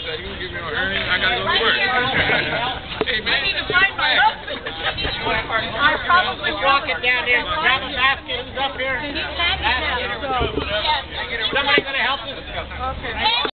You gonna give me no earnings? I gotta go to work. Hey, man. I need to find my husband. I probably walk it down there, grab a basket, who's up here?